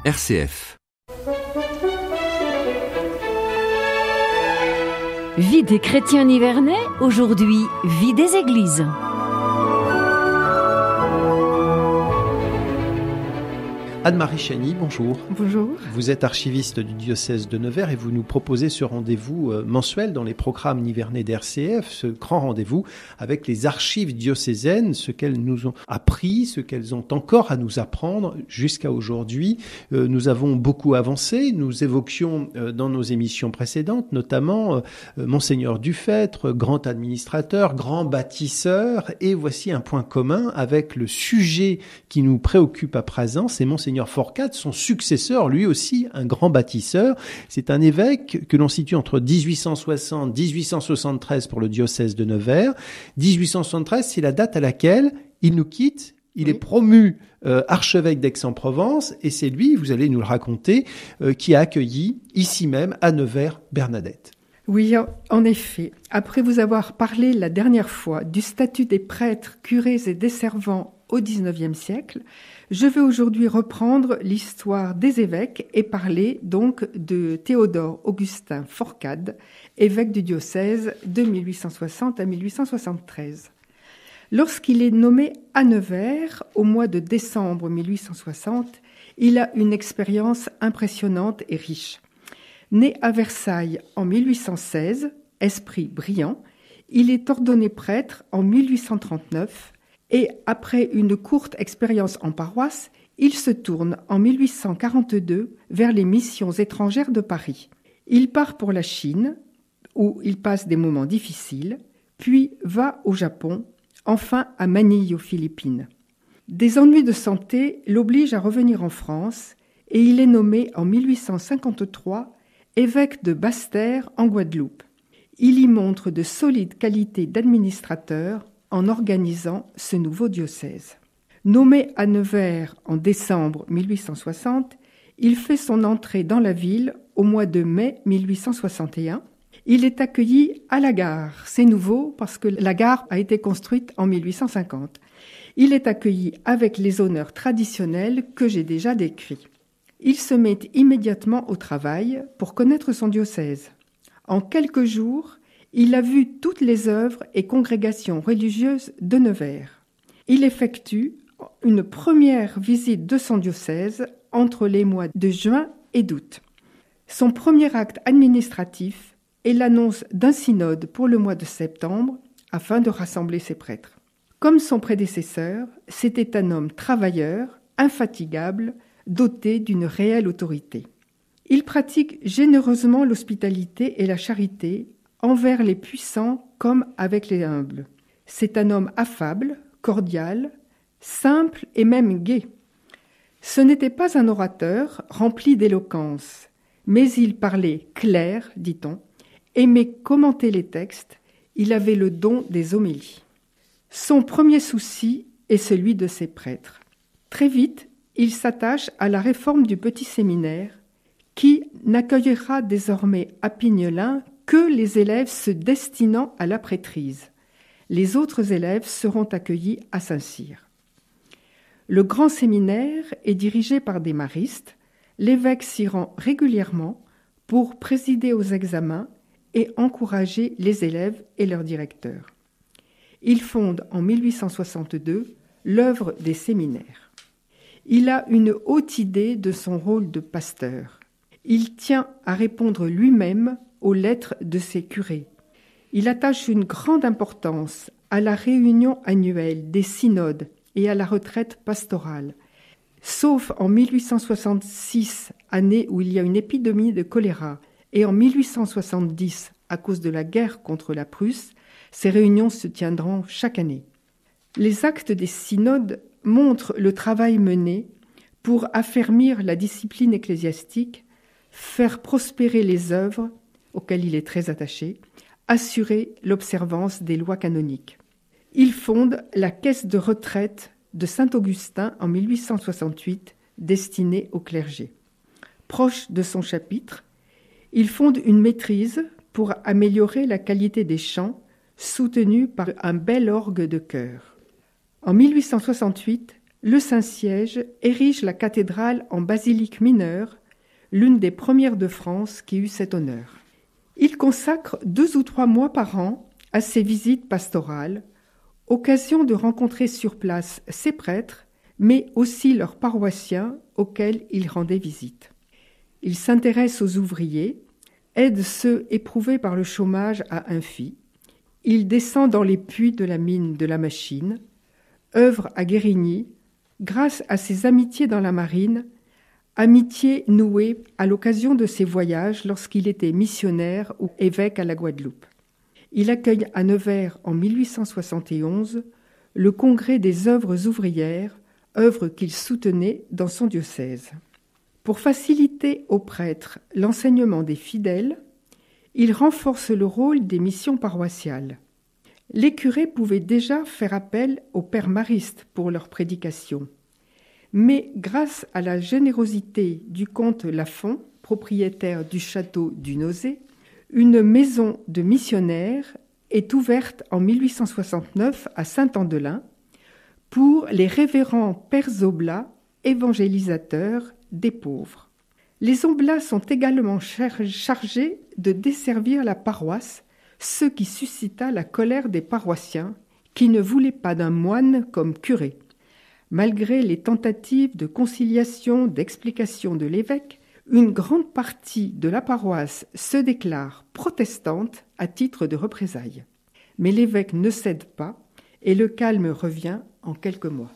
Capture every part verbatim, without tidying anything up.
R C F. Vie des chrétiens nivernais, aujourd'hui, vie des églises. Anne-Marie Chany, bonjour. Bonjour. Vous êtes archiviste du diocèse de Nevers et vous nous proposez ce rendez-vous mensuel dans les programmes nivernais d'R C F, ce grand rendez-vous avec les archives diocésaines, ce qu'elles nous ont appris, ce qu'elles ont encore à nous apprendre jusqu'à aujourd'hui. Euh, nous avons beaucoup avancé, nous évoquions euh, dans nos émissions précédentes, notamment euh, Monseigneur Dufêtre, grand administrateur, grand bâtisseur, et voici un point commun avec le sujet qui nous préoccupe à présent, c'est Monseigneur Forcade, son successeur, lui aussi un grand bâtisseur. C'est un évêque que l'on situe entre dix-huit cent soixante et dix-huit cent soixante-treize pour le diocèse de Nevers. dix-huit cent soixante-treize, c'est la date à laquelle il nous quitte. Il oui. est promu euh, archevêque d'Aix-en-Provence et c'est lui, vous allez nous le raconter, euh, qui a accueilli ici même à Nevers Bernadette. Oui, en effet. Après vous avoir parlé la dernière fois du statut des prêtres, curés et desservants au dix-neuvième siècle, je vais aujourd'hui reprendre l'histoire des évêques et parler donc de Théodore Augustin Forcade, évêque du diocèse de mille huit cent soixante à mille huit cent soixante-treize. Lorsqu'il est nommé à Nevers au mois de décembre mille huit cent soixante, il a une expérience impressionnante et riche. Né à Versailles en mille huit cent seize, esprit brillant, il est ordonné prêtre en mille huit cent trente-neuf et après une courte expérience en paroisse, il se tourne en mille huit cent quarante-deux vers les missions étrangères de Paris. Il part pour la Chine, où il passe des moments difficiles, puis va au Japon, enfin à Manille aux Philippines. Des ennuis de santé l'obligent à revenir en France et il est nommé en mille huit cent cinquante-trois évêque de Basse-Terre en Guadeloupe. Il y montre de solides qualités d'administrateur en organisant ce nouveau diocèse. Nommé à Nevers en décembre mille huit cent soixante, il fait son entrée dans la ville au mois de mai mille huit cent soixante et un. Il est accueilli à la gare. C'est nouveau parce que la gare a été construite en mille huit cent cinquante. Il est accueilli avec les honneurs traditionnels que j'ai déjà décrits. Il se met immédiatement au travail pour connaître son diocèse. En quelques jours, il a vu toutes les œuvres et congrégations religieuses de Nevers. Il effectue une première visite de son diocèse entre les mois de juin et d'août. Son premier acte administratif est l'annonce d'un synode pour le mois de septembre afin de rassembler ses prêtres. Comme son prédécesseur, c'était un homme travailleur, infatigable, doté d'une réelle autorité. Il pratique généreusement l'hospitalité et la charité envers les puissants comme avec les humbles. C'est un homme affable, cordial, simple et même gai. Ce n'était pas un orateur rempli d'éloquence, mais il parlait clair, dit-on, aimait commenter les textes, il avait le don des homélies. Son premier souci est celui de ses prêtres. Très vite, il s'attache à la réforme du petit séminaire qui n'accueillera désormais à Pignelin que les élèves se destinant à la prêtrise. Les autres élèves seront accueillis à Saint-Cyr. Le grand séminaire est dirigé par des maristes. L'évêque s'y rend régulièrement pour présider aux examens et encourager les élèves et leurs directeurs. Il fonde en mille huit cent soixante-deux l'œuvre des séminaires. Il a une haute idée de son rôle de pasteur. Il tient à répondre lui-même aux lettres de ses curés. Il attache une grande importance à la réunion annuelle des synodes et à la retraite pastorale. Sauf en mille huit cent soixante-six, année où il y a une épidémie de choléra, et en mille huit cent soixante-dix, à cause de la guerre contre la Prusse, ces réunions se tiendront chaque année. Les actes des synodes montrent le travail mené pour affermir la discipline ecclésiastique, faire prospérer les œuvres auxquelles il est très attaché, assurer l'observance des lois canoniques. Il fonde la caisse de retraite de Saint-Augustin en mille huit cent soixante-huit, destinée au clergé. Proche de son chapitre, il fonde une maîtrise pour améliorer la qualité des chants, soutenue par un bel orgue de chœur. En mille huit cent soixante-huit, le Saint-Siège érige la cathédrale en basilique mineure, l'une des premières de France qui eut cet honneur. Il consacre deux ou trois mois par an à ses visites pastorales, occasion de rencontrer sur place ses prêtres, mais aussi leurs paroissiens auxquels il rendait visite. Il s'intéresse aux ouvriers, aide ceux éprouvés par le chômage à Imphy. Il descend dans les puits de la mine de la Machine, œuvre à Guérigny, grâce à ses amitiés dans la marine, amitiés nouées à l'occasion de ses voyages lorsqu'il était missionnaire ou évêque à la Guadeloupe. Il accueille à Nevers en mille huit cent soixante et onze le Congrès des œuvres ouvrières, œuvre qu'il soutenait dans son diocèse. Pour faciliter aux prêtres l'enseignement des fidèles, il renforce le rôle des missions paroissiales. Les curés pouvaient déjà faire appel aux pères maristes pour leur prédication. Mais grâce à la générosité du comte Lafont, propriétaire du château du Nozay, une maison de missionnaires est ouverte en mille huit cent soixante-neuf à Saint-Andelin pour les révérends pères oblats, évangélisateurs des pauvres. Les oblats sont également char- chargés de desservir la paroisse, ce qui suscita la colère des paroissiens qui ne voulaient pas d'un moine comme curé. Malgré les tentatives de conciliation, d'explication de l'évêque, une grande partie de la paroisse se déclare protestante à titre de représailles. Mais l'évêque ne cède pas et le calme revient en quelques mois.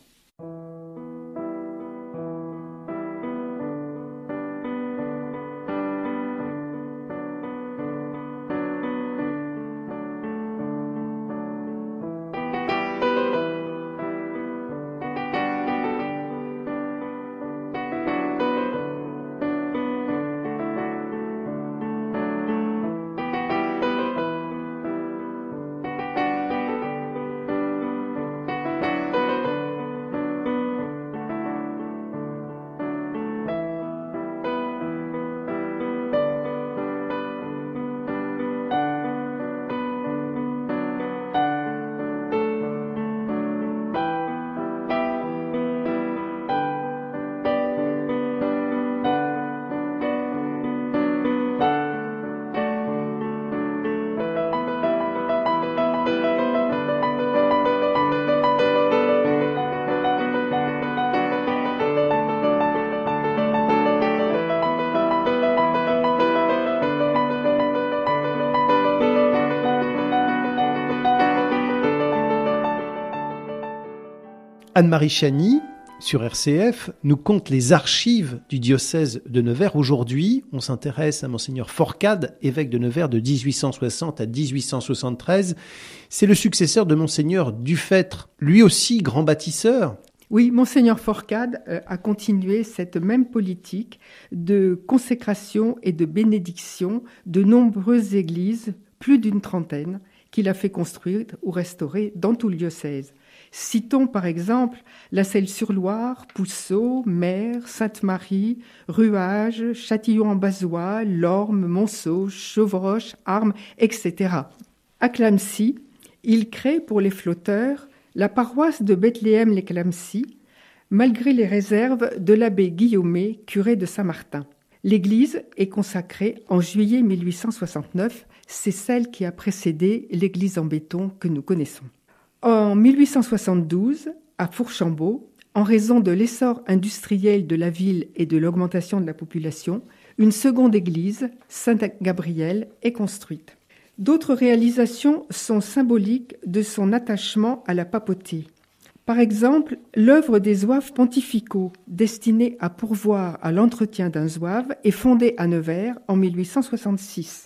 Anne-Marie Chany, sur R C F, nous conte les archives du diocèse de Nevers. Aujourd'hui, on s'intéresse à Monseigneur Forcade, évêque de Nevers de dix-huit cent soixante à dix-huit cent soixante-treize. C'est le successeur de Monseigneur Dufêtre, lui aussi grand bâtisseur. Oui, Monseigneur Forcade euh, a continué cette même politique de consécration et de bénédiction de nombreuses églises, plus d'une trentaine, qu'il a fait construire ou restaurer dans tout le diocèse. Citons par exemple La Selle-sur-Loire, Pousseau, Mer, Sainte-Marie, Ruage, Châtillon-en-Bazois, Lorme, Monceau, Chevroche, Armes, et cetera. À Clamecy, il crée pour les flotteurs la paroisse de Bethléem-les-Clamecy, malgré les réserves de l'abbé Guillaumet, curé de Saint-Martin. L'église est consacrée en juillet mille huit cent soixante-neuf, c'est celle qui a précédé l'église en béton que nous connaissons. En mille huit cent soixante-douze, à Fourchambault, en raison de l'essor industriel de la ville et de l'augmentation de la population, une seconde église, Saint-Gabriel, est construite. D'autres réalisations sont symboliques de son attachement à la papauté. Par exemple, l'œuvre des zouaves pontificaux, destinée à pourvoir à l'entretien d'un zouave, est fondée à Nevers en mille huit cent soixante-six.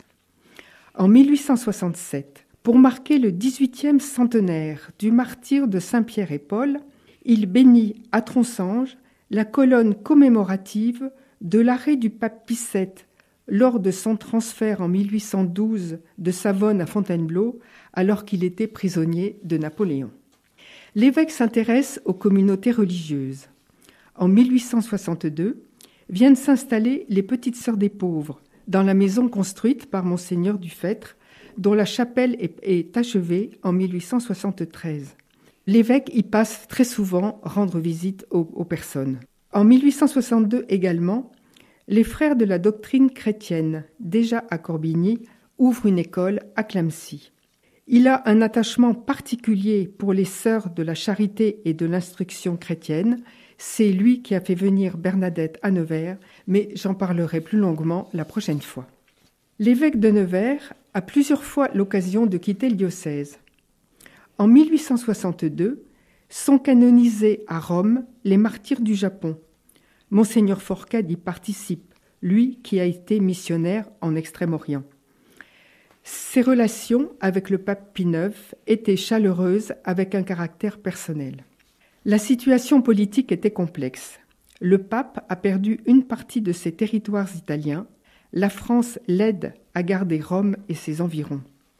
En mille huit cent soixante-sept, pour marquer le dix-huitième centenaire du martyre de Saint-Pierre et Paul, il bénit à Tronsange la colonne commémorative de l'arrêt du pape Pie sept lors de son transfert en mille huit cent douze de Savonne à Fontainebleau, alors qu'il était prisonnier de Napoléon. L'évêque s'intéresse aux communautés religieuses. En mille huit cent soixante-deux, viennent s'installer les Petites Sœurs des Pauvres dans la maison construite par Monseigneur Dufêtre, dont la chapelle est achevée en mille huit cent soixante-treize. L'évêque y passe très souvent rendre visite aux, aux personnes. En mille huit cent soixante-deux également, les frères de la doctrine chrétienne, déjà à Corbigny, ouvrent une école à Clamecy. Il a un attachement particulier pour les sœurs de la charité et de l'instruction chrétienne. C'est lui qui a fait venir Bernadette à Nevers, mais j'en parlerai plus longuement la prochaine fois. L'évêque de Nevers a plusieurs fois l'occasion de quitter le diocèse. En mille huit cent soixante-deux, sont canonisés à Rome les martyrs du Japon. Monseigneur Forcade y participe, lui qui a été missionnaire en Extrême-Orient. Ses relations avec le pape Pie neuf étaient chaleureuses avec un caractère personnel. La situation politique était complexe. Le pape a perdu une partie de ses territoires italiens. La France l'aide à garder Rome et ses environs.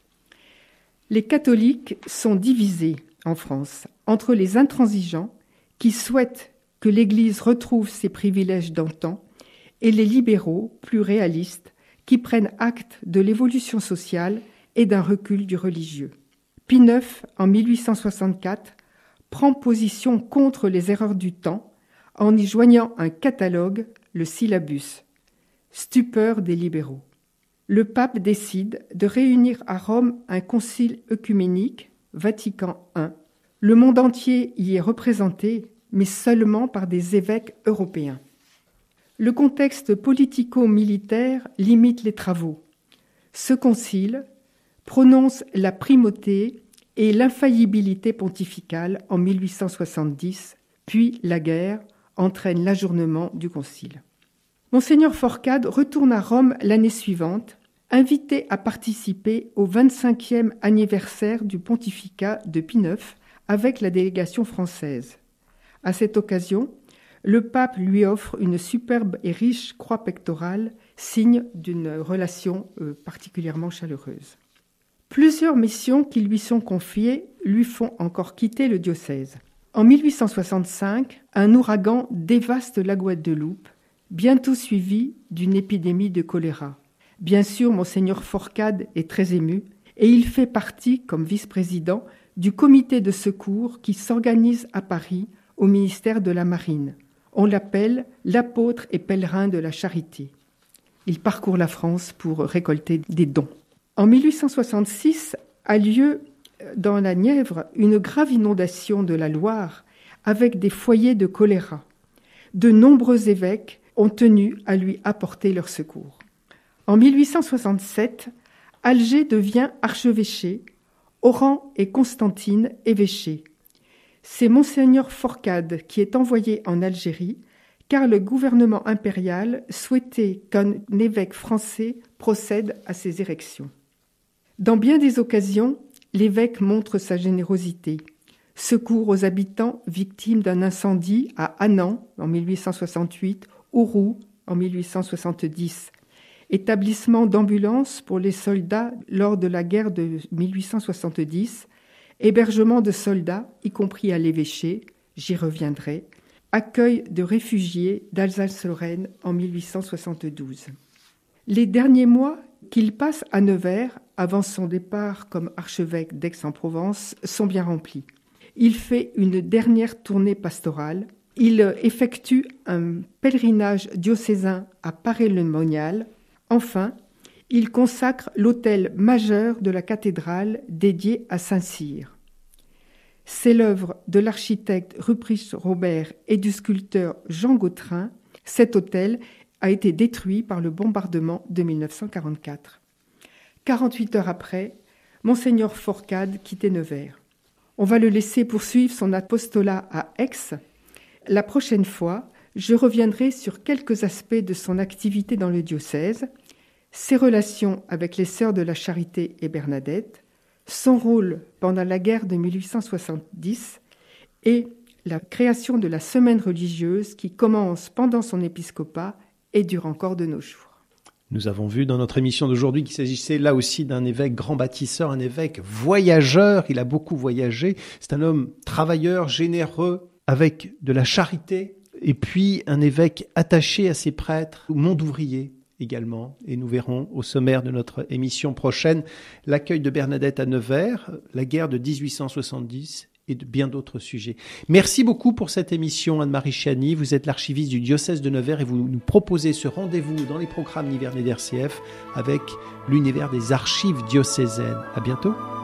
Les catholiques sont divisés en France entre les intransigeants qui souhaitent que l'Église retrouve ses privilèges d'antan et les libéraux plus réalistes qui prennent acte de l'évolution sociale et d'un recul du religieux. Pie neuf, en mille huit cent soixante-quatre, prend position contre les erreurs du temps en y joignant un catalogue, le syllabus, stupeur des libéraux. Le pape décide de réunir à Rome un concile œcuménique, Vatican un. Le monde entier y est représenté, mais seulement par des évêques européens. Le contexte politico-militaire limite les travaux. Ce concile prononce la primauté et l'infaillibilité pontificale en mille huit cent soixante-dix, puis la guerre entraîne l'ajournement du concile. Monseigneur Forcade retourne à Rome l'année suivante, invité à participer au vingt-cinquième anniversaire du pontificat de Pie neuf avec la délégation française. À cette occasion, le pape lui offre une superbe et riche croix pectorale, signe d'une relation euh, particulièrement chaleureuse. Plusieurs missions qui lui sont confiées lui font encore quitter le diocèse. En mille huit cent soixante-cinq, un ouragan dévaste la Guadeloupe, bientôt suivi d'une épidémie de choléra. Bien sûr, Monseigneur Forcade est très ému et il fait partie, comme vice-président, du comité de secours qui s'organise à Paris au ministère de la Marine. On l'appelle l'apôtre et pèlerin de la charité. Il parcourt la France pour récolter des dons. En mille huit cent soixante-six a lieu dans la Nièvre une grave inondation de la Loire avec des foyers de choléra. De nombreux évêques ont tenu à lui apporter leur secours. En mille huit cent soixante-sept, Alger devient archevêché, Oran et Constantine évêchés. C'est Monseigneur Forcade qui est envoyé en Algérie car le gouvernement impérial souhaitait qu'un évêque français procède à ces érections. Dans bien des occasions, l'évêque montre sa générosité. Secours aux habitants victimes d'un incendie à Annan en mille huit cent soixante-huit, Ouroux en mille huit cent soixante-dix. Établissement d'ambulances pour les soldats lors de la guerre de mille huit cent soixante-dix. Hébergement de soldats, y compris à l'évêché, j'y reviendrai. Accueil de réfugiés d'Alsace-Lorraine en mille huit cent soixante-douze. Les derniers mois qu'il passe à Nevers, avant son départ comme archevêque d'Aix-en-Provence, sont bien remplis. Il fait une dernière tournée pastorale. Il effectue un pèlerinage diocésain à Paray-le-Monial. Enfin, il consacre l'autel majeur de la cathédrale dédié à Saint-Cyr. C'est l'œuvre de l'architecte Ruprecht Robert et du sculpteur Jean Gautrin. Cet autel a été détruit par le bombardement de mille neuf cent quarante-quatre. quarante-huit heures après, Monseigneur Forcade quittait Nevers. On va le laisser poursuivre son apostolat à Aix. La prochaine fois, je reviendrai sur quelques aspects de son activité dans le diocèse, ses relations avec les Sœurs de la Charité et Bernadette, son rôle pendant la guerre de mille huit cent soixante-dix et la création de la semaine religieuse qui commence pendant son épiscopat et dure encore de nos jours. Nous avons vu dans notre émission d'aujourd'hui qu'il s'agissait là aussi d'un évêque grand bâtisseur, un évêque voyageur. Il a beaucoup voyagé. C'est un homme travailleur, généreux, avec de la charité. Et puis un évêque attaché à ses prêtres, au monde ouvrier également. Et nous verrons au sommaire de notre émission prochaine l'accueil de Bernadette à Nevers, la guerre de dix-huit cent soixante-dix et de bien d'autres sujets. Merci beaucoup pour cette émission, Anne-Marie Chiani. Vous êtes l'archiviste du diocèse de Nevers et vous nous proposez ce rendez-vous dans les programmes nivernais d'R C F avec l'univers des archives diocésaines. À bientôt.